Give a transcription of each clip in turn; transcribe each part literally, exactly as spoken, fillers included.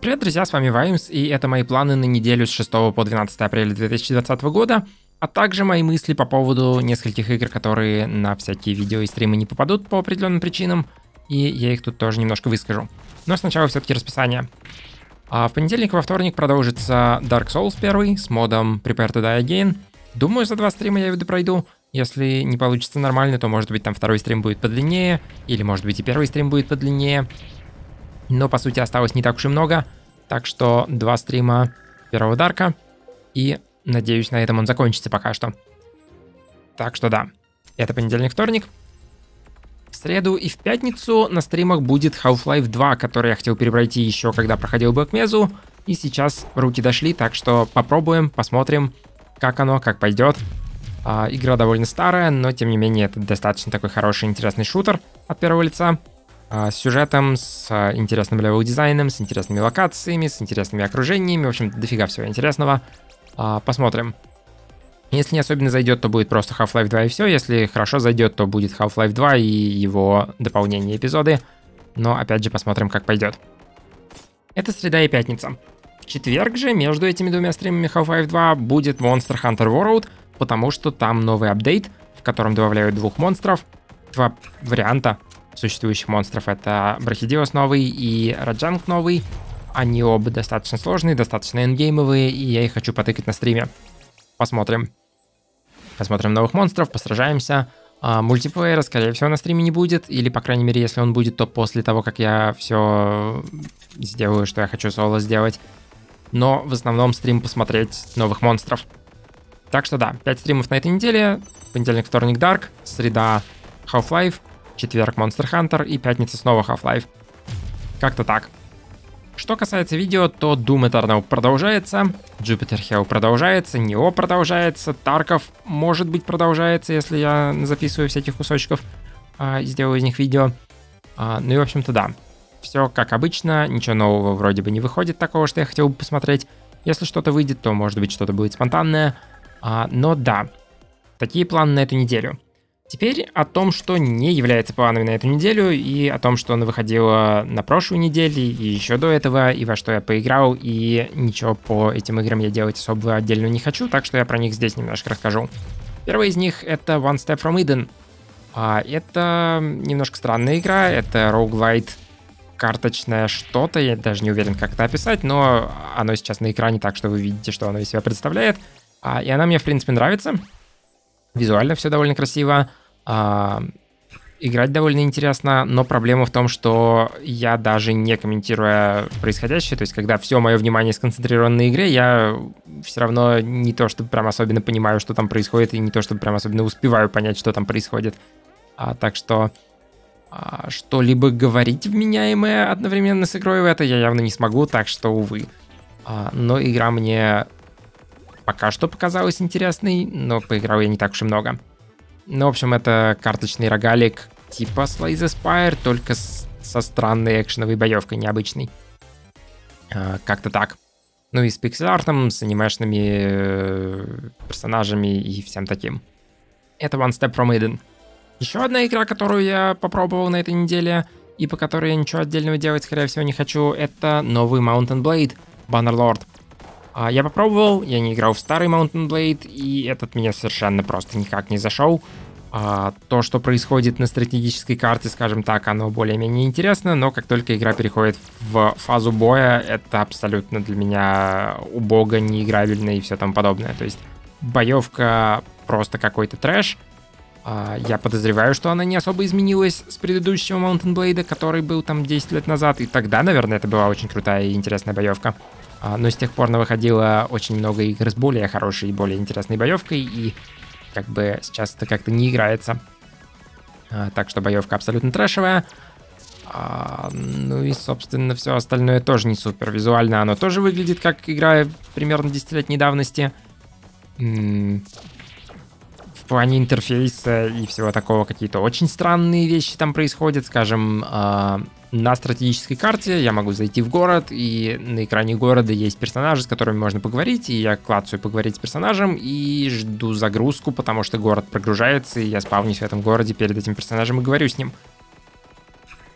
Привет, друзья, с вами Ваймс, и это мои планы на неделю с шестого по двенадцатое апреля две тысячи двадцатого года, а также мои мысли по поводу нескольких игр, которые на всякие видео и стримы не попадут по определенным причинам, и я их тут тоже немножко выскажу. Но сначала все-таки расписание. А в понедельник и во вторник продолжится Dark Souls один с модом Prepare to Die Again. Думаю, за два стрима я его пройду. Если не получится нормально, то может быть там второй стрим будет подлиннее, или может быть и первый стрим будет подлиннее. Но по сути осталось не так уж и много, так что два стрима первого Дарка, и надеюсь, на этом он закончится пока что. Так что да, это понедельник-вторник. В среду и в пятницу на стримах будет Half-Life два, который я хотел перепройти еще когда проходил Black Mesa, и сейчас руки дошли, так что попробуем, посмотрим, как оно, как пойдет. А, игра довольно старая, но тем не менее это достаточно такой хороший, интересный шутер от первого лица. С сюжетом, с интересным левел-дизайном, с интересными локациями, с интересными окружениями. В общем, дофига всего интересного. Посмотрим. Если не особенно зайдет, то будет просто Half-Life два и все. Если хорошо зайдет, то будет Half-Life два и его дополнение эпизоды. Но опять же посмотрим, как пойдет. Это среда и пятница. В четверг же между этими двумя стримами Half-Life два будет Monster Hunter World, потому что там новый апдейт, в котором добавляют двух монстров. Два варианта существующих монстров. Это Брахидиос новый и Раджанг новый. Они оба достаточно сложные, достаточно эндгеймовые, и я их хочу потыкать на стриме. Посмотрим. Посмотрим новых монстров, посражаемся. А, мультиплеера, скорее всего, на стриме не будет, или, по крайней мере, если он будет, то после того, как я все сделаю, что я хочу соло сделать. Но в основном стрим посмотреть новых монстров. Так что да, пять стримов на этой неделе. Понедельник, вторник Dark, среда Half-Life, четверг Monster Hunter и пятница снова Half-Life. Как-то так. Что касается видео, то Doom Eternal продолжается, Jupiter Hell продолжается, Нео продолжается, Тарков, может быть, продолжается, если я записываю всяких кусочков а, и сделаю из них видео. А, ну и, в общем-то, да. Все как обычно, ничего нового вроде бы не выходит такого, что я хотел бы посмотреть. Если что-то выйдет, то, может быть, что-то будет спонтанное. А, но да, такие планы на эту неделю. Теперь о том, что не является планами на эту неделю, и о том, что она выходила на прошлой неделе, и еще до этого, и во что я поиграл, и ничего по этим играм я делать особо отдельно не хочу, так что я про них здесь немножко расскажу. Первая из них — это One Step from Eden. А, это немножко странная игра, это roguelite, карточное что-то, я даже не уверен, как это описать, но оно сейчас на экране, так что вы видите, что оно из себя представляет. А, и она мне, в принципе, нравится. Визуально все довольно красиво. А, играть довольно интересно, но проблема в том, что я даже не комментируя происходящее, то есть когда все мое внимание сконцентрировано на игре, я все равно не то чтобы прям особенно понимаю, что там происходит, и не то чтобы прям особенно успеваю понять, что там происходит. А, так что а, что-либо говорить вменяемое одновременно с игрой в это я явно не смогу, так что, увы. А, но игра мне пока что показалась интересной, но поиграл я не так уж и много. Ну, в общем, это карточный рогалик типа Slay the Spire, только с, со странной экшеновой боевкой, необычной. А, как-то так. Ну и с пиксель-артом, с анимешными э, персонажами и всем таким. Это One Step from Eden. Еще одна игра, которую я попробовал на этой неделе, и по которой я ничего отдельного делать, скорее всего, не хочу, это новый Mountain Blade Bannerlord. А, я попробовал, я не играл в старый Mountain Blade, и этот меня совершенно просто никак не зашел. А, то, что происходит на стратегической карте, скажем так, оно более-менее интересно, но как только игра переходит в фазу боя, это абсолютно для меня убого, неиграбельно и все тому подобное. То есть боевка просто какой-то трэш. А, я подозреваю, что она не особо изменилась с предыдущего Mountain Blade, который был там десять лет назад, и тогда, наверное, это была очень крутая и интересная боевка. Но с тех пор выходило очень много игр с более хорошей и более интересной боевкой, и как бы сейчас это как-то не играется. Так что боевка абсолютно трэшевая. Ну и, собственно, все остальное тоже не супер. Визуально оно тоже выглядит как игра примерно десятилетней давности. В плане интерфейса и всего такого какие-то очень странные вещи там происходят. Скажем, на стратегической карте я могу зайти в город, и на экране города есть персонажи, с которыми можно поговорить, и я клацаю поговорить с персонажем и жду загрузку, потому что город прогружается, и я спавнюсь в этом городе перед этим персонажем и говорю с ним.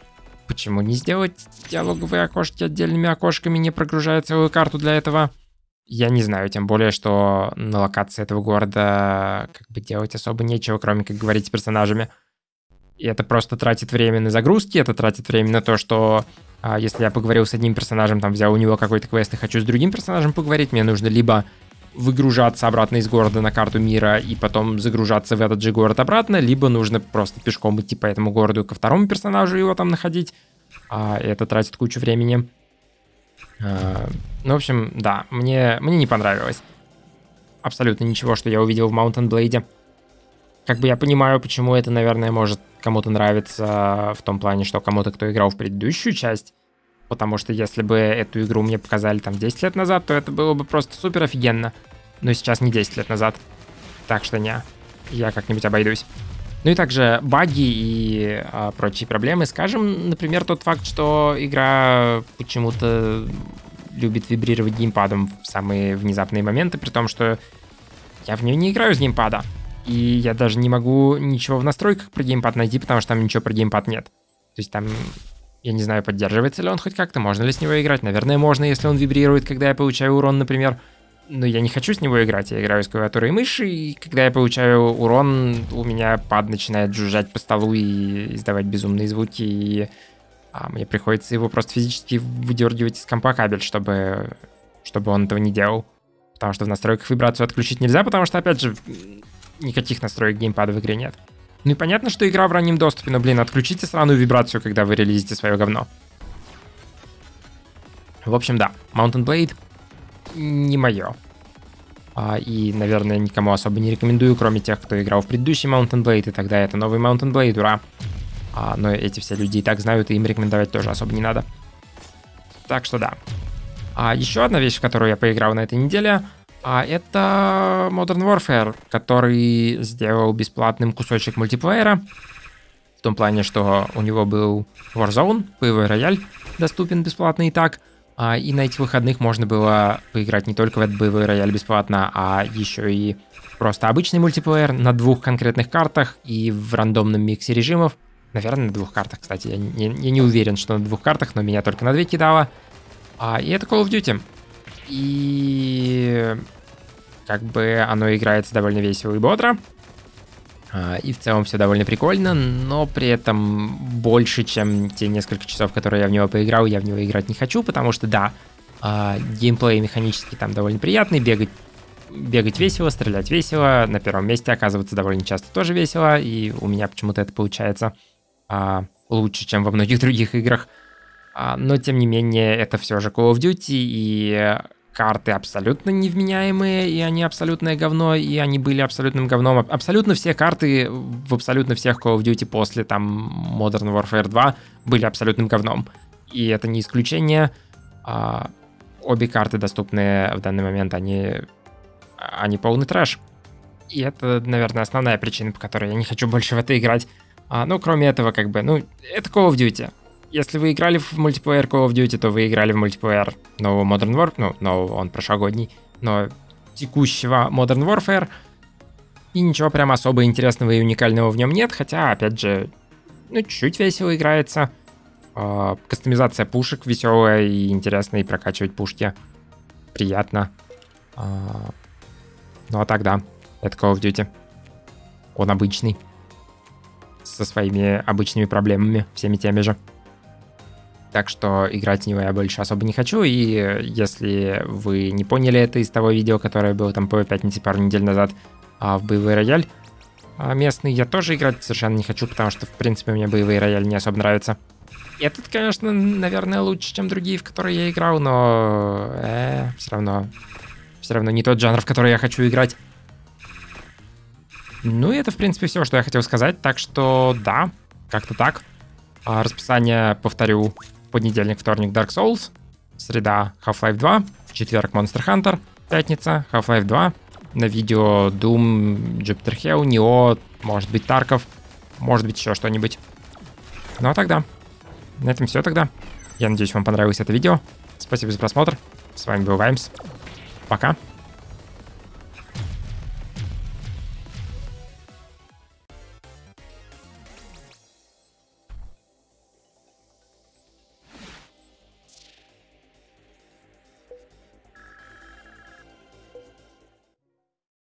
Почему не сделать диалоговые окошки отдельными окошками, не прогружая целую карту для этого? Я не знаю, тем более, что на локации этого города как бы делать особо нечего, кроме как говорить с персонажами. И это просто тратит время на загрузки, это тратит время на то, что а, если я поговорил с одним персонажем, там взял у него какой-то квест и хочу с другим персонажем поговорить, мне нужно либо выгружаться обратно из города на карту мира и потом загружаться в этот же город обратно, либо нужно просто пешком идти по этому городу ко второму персонажу и его там находить. А, и это тратит кучу времени. А, ну, в общем, да, мне, мне не понравилось. Абсолютно ничего, что я увидел в Mountain Blade. Как бы я понимаю, почему это, наверное, может кому-то нравиться в том плане, что кому-то, кто играл в предыдущую часть. Потому что если бы эту игру мне показали там десять лет назад, то это было бы просто супер офигенно. Но сейчас не десять лет назад. Так что не, я как-нибудь обойдусь. Ну и также баги и а, прочие проблемы. Скажем, например, тот факт, что игра почему-то любит вибрировать геймпадом в самые внезапные моменты, при том, что я в нее не играю с геймпада. И я даже не могу ничего в настройках про геймпад найти, потому что там ничего про геймпад нет. То есть там, я не знаю, поддерживается ли он хоть как-то, можно ли с него играть. Наверное, можно, если он вибрирует, когда я получаю урон, например. Но я не хочу с него играть, я играю с клавиатурой и мыши, и когда я получаю урон, у меня пад начинает жужжать по столу и издавать безумные звуки, и а, мне приходится его просто физически выдергивать из компа кабель, чтобы, чтобы он этого не делал. Потому что в настройках вибрацию отключить нельзя, потому что, опять же, никаких настроек геймпада в игре нет. Ну и понятно, что игра в раннем доступе, но, блин, отключите сраную вибрацию, когда вы релизите свое говно. В общем, да, Mountain Blade не мое. А, и, наверное, никому особо не рекомендую, кроме тех, кто играл в предыдущий Mountain Blade, и тогда это новый Mountain Blade, ура. А, но эти все люди и так знают, и им рекомендовать тоже особо не надо. Так что да. А еще одна вещь, в которую я поиграл на этой неделе, а, это Modern Warfare, который сделал бесплатным кусочек мультиплеера. В том плане, что у него был Warzone, боевой рояль, доступен бесплатно и так. А, и на этих выходных можно было поиграть не только в этот боевой рояль бесплатно, а еще и просто обычный мультиплеер на двух конкретных картах и в рандомном миксе режимов. Наверное, на двух картах, кстати. Я не, я не уверен, что на двух картах, но меня только на две кидало. А, и это Call of Duty. И как бы оно играется довольно весело и бодро. А, и в целом все довольно прикольно, но при этом больше, чем те несколько часов, которые я в него поиграл, я в него играть не хочу, потому что, да, а, геймплей механически там довольно приятный, бегать, бегать весело, стрелять весело, на первом месте оказываться довольно часто тоже весело, и у меня почему-то это получается а, лучше, чем во многих других играх. А, но, тем не менее, это все же Call of Duty, и карты абсолютно невменяемые, и они абсолютное говно, и они были абсолютным говном. Абсолютно все карты в абсолютно всех Call of Duty после там Modern Warfare два были абсолютным говном. И это не исключение. А, обе карты, доступные в данный момент, они, они полный трэш. И это, наверное, основная причина, по которой я не хочу больше в это играть. А, ну, кроме этого, как бы, ну, это Call of Duty. Если вы играли в мультиплеер Call of Duty, то вы играли в мультиплеер нового Modern Warfare, ну, нового, он прошлогодний, но текущего Modern Warfare, и ничего прям особо интересного и уникального в нем нет, хотя, опять же, ну, чуть-чуть весело играется. Э, кастомизация пушек веселая и интересная, и прокачивать пушки приятно. Э, ну, а так, да, это Call of Duty. Он обычный, со своими обычными проблемами, всеми теми же. Так что играть в него я больше особо не хочу, и если вы не поняли это из того видео, которое было там по пятнице пару недель назад а, в боевой рояль а, местный, я тоже играть совершенно не хочу, потому что, в принципе, мне боевые рояль не особо нравятся. Этот, конечно, наверное, лучше, чем другие, в которые я играл, но э, все равно, все равно не тот жанр, в который я хочу играть. Ну и это, в принципе, все, что я хотел сказать, так что да, как-то так. А, расписание, повторю: понедельник, вторник Dark Souls, среда Half-Life два, четверг Monster Hunter, пятница Half-Life два, на видео Doom, Jupiter Hell, Nioh, может быть Тарков, может быть еще что-нибудь. Ну а тогда, на этом все тогда. Я надеюсь, вам понравилось это видео. Спасибо за просмотр. С вами был Ваймс. Пока.